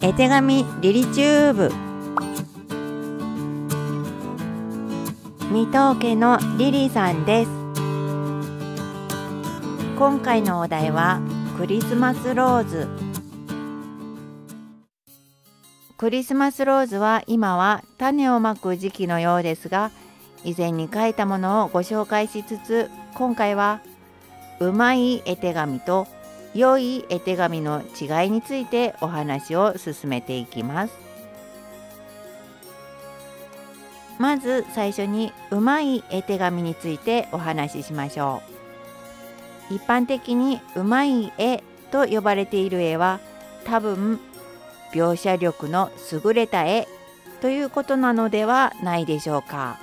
絵手紙リリチューブ。水戸家のリリさんです。今回のお題はクリスマスローズ。クリスマスローズは今は種をまく時期のようですが、以前に書いたものをご紹介しつつ、今回はうまい絵手紙と良い絵手紙の違いについてお話を進めていきます。まず最初にうまい絵手紙についてお話ししましょう。一般的にうまい絵と呼ばれている絵は多分描写力の優れた絵ということなのではないでしょうか。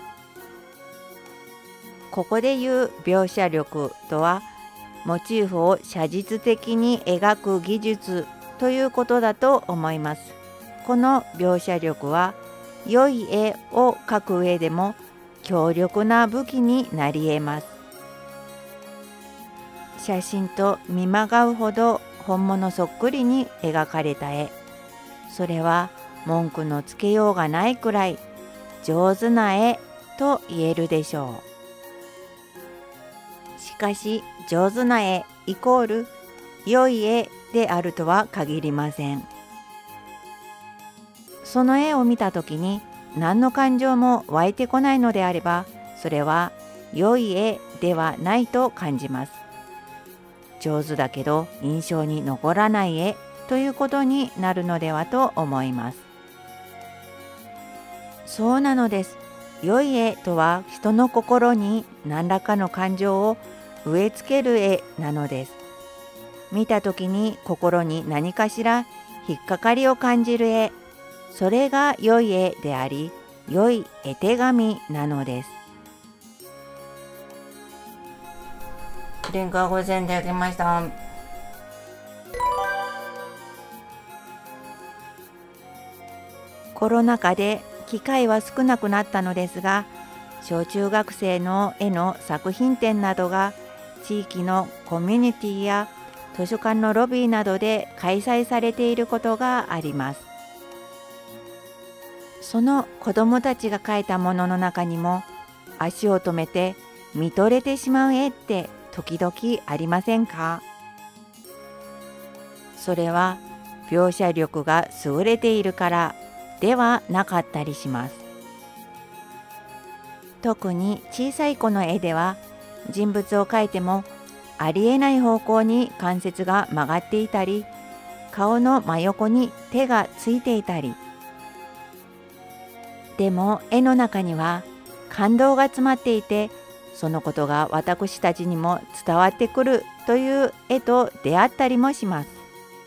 ここで言う描写力とはモチーフを写実的に描く技術ということだと思います。この描写力は良い絵を描く上でも強力な武器になり得ます。写真と見まがうほど本物そっくりに描かれた絵、それは文句のつけようがないくらい上手な絵と言えるでしょう。しかし上手な絵イコール良い絵であるとは限りません。その絵を見た時に何の感情も湧いてこないのであれば、それは良い絵ではないと感じます。上手だけど印象に残らない絵ということになるのではと思います。そうなのです。良い絵とは人の心に何らかの感情を植え付ける絵なのです。見た時に心に何かしら引っかかりを感じる絵、それが良い絵であり、良い絵手紙なのです。リンクはご選いただきました。コロナ禍で機会は少なくなったのですが、小中学生の絵の作品展などが地域のコミュニティや図書館のロビーなどで開催されていることがあります。その子どもたちが描いたものの中にも足を止めて見とれてしまう絵って時々ありませんか？それは描写力が優れているからではなかったりします。特に小さい子の絵では人物を描いてもありえない方向に関節が曲がっていたり、顔の真横に手がついていたり。でも絵の中には感動が詰まっていて、そのことが私たちにも伝わってくるという絵と出会ったりもします。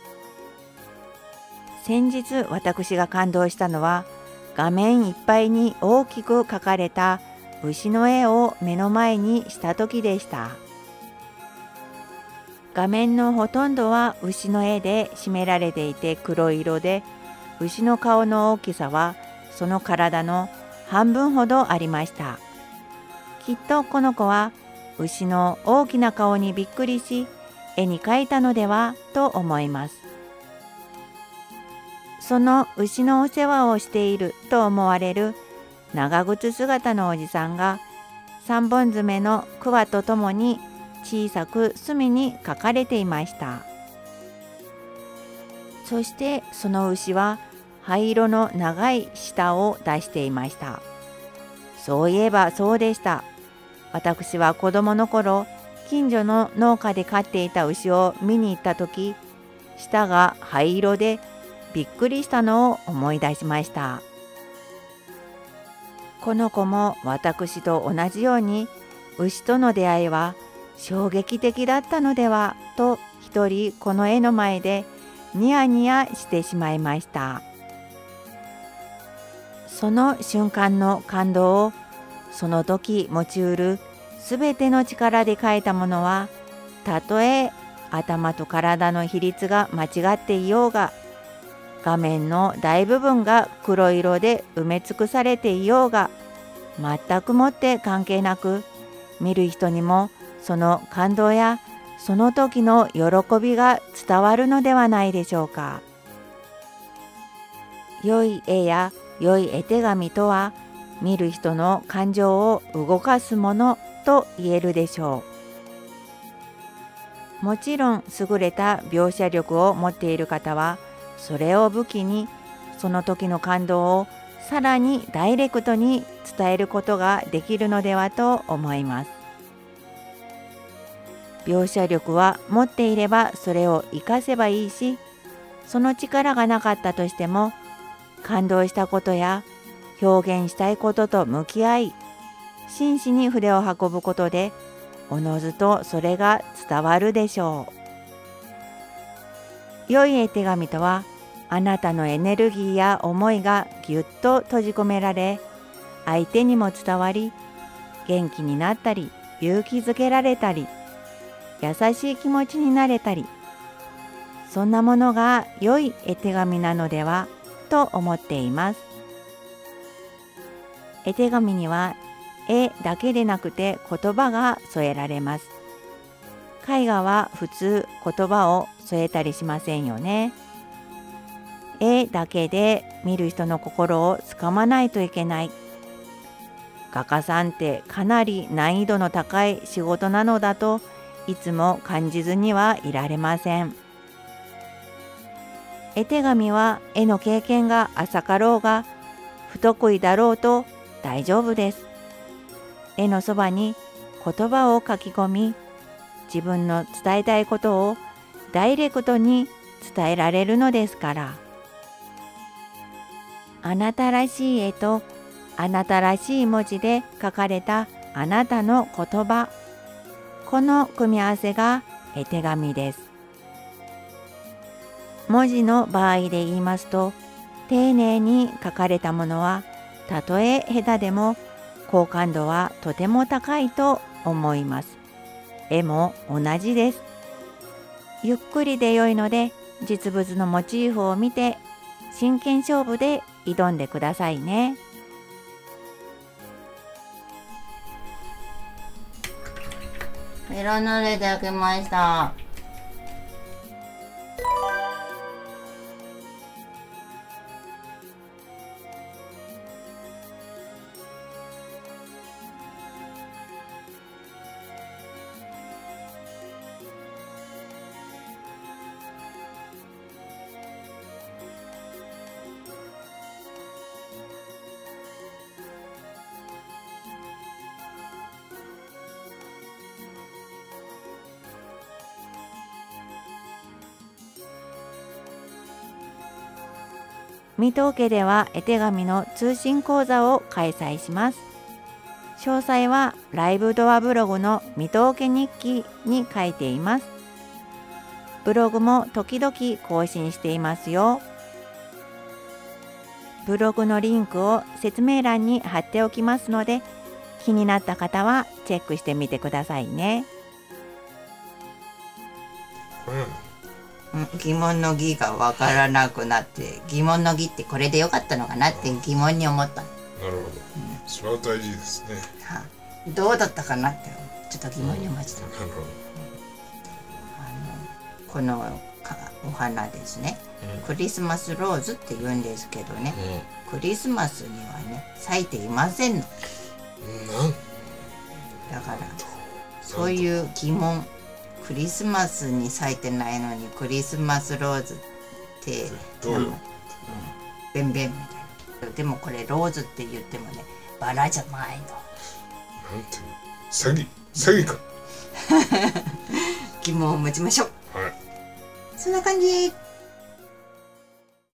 先日私が感動したのは、画面いっぱいに大きく描かれた牛の絵を目の前にした時でした。画面のほとんどは牛の絵で占められていて黒色で、牛の顔の大きさはその体の半分ほどありました。きっとこの子は牛の大きな顔にびっくりし、絵に描いたのではと思います。その牛のお世話をしていると思われる長靴姿のおじさんが3本爪のくわとともに小さく隅に書かれていました。そしてその牛は灰色の長い舌を出していました。そういえばそうでした。私は子供の頃、近所の農家で飼っていた牛を見に行った時、舌が灰色でびっくりしたのを思い出しました。この子も私と同じように牛との出会いは衝撃的だったのではと一人この絵の前でニヤニヤしてしまいました。その瞬間の感動をその時持ちうるすべての力で描いたものは、たとえ頭と体の比率が間違っていようが、画面の大部分が黒色で埋め尽くされていようが、全くもって関係なく、見る人にもその感動やその時の喜びが伝わるのではないでしょうか。 良い絵や良い絵手紙とは、見る人の感情を動かすものと言えるでしょう。もちろん優れた描写力を持っている方は、それを武器にその時の感動をさらにダイレクトに伝えることができるのではと思います。描写力は持っていればそれを活かせばいいし、その力がなかったとしても、感動したことや表現したいことと向き合い、真摯に筆を運ぶことで、おのずとそれが伝わるでしょう。良い絵手紙とは、あなたのエネルギーや思いがぎゅっと閉じ込められ、相手にも伝わり、元気になったり、勇気づけられたり、優しい気持ちになれたり、そんなものが良い絵手紙なのではと思っています。絵手紙には絵だけでなくて言葉が添えられます。絵画は普通言葉を添えたりしませんよね。絵だけで見る人の心をつかまないといけない。画家さんってかなり難易度の高い仕事なのだといつも感じずにはいられません。絵手紙は絵の経験が浅かろうが不得意だろうと大丈夫です。絵のそばに言葉を書き込み、自分の伝えたいことをダイレクトに伝えられるのですから。あなたらしい絵とあなたらしい文字で書かれたあなたの言葉、この組み合わせが絵手紙です。文字の場合で言いますと、丁寧に書かれたものはたとえ下手でも好感度はとても高いと思います。絵も同じです。ゆっくりで良いので、実物のモチーフを見て真剣勝負で挑んでくださいね。 色塗りで焼けました。 水戸家では絵手紙の通信講座を開催します。詳細はライブドアブログの水戸家日記に書いています。ブログも時々更新していますよ。ブログのリンクを説明欄に貼っておきますので、気になった方はチェックしてみてくださいね。 疑問の義がわからなくなって、疑問の義ってこれでよかったのかなって疑問に思った。なるほど、それは大事ですね。 どうだったかなってちょっと疑問に思いました。なるほど。このお花ですね、クリスマスローズって言うんですけどね、クリスマスにはね咲いていませんの。だからそういう疑問、クリスマスに咲いてないのにクリスマスローズってベンベンみたいな。でもこれローズって言ってもね、バラじゃないの。なんて詐欺か。 疑問を持ちましょう。 はい、 そんな感じ。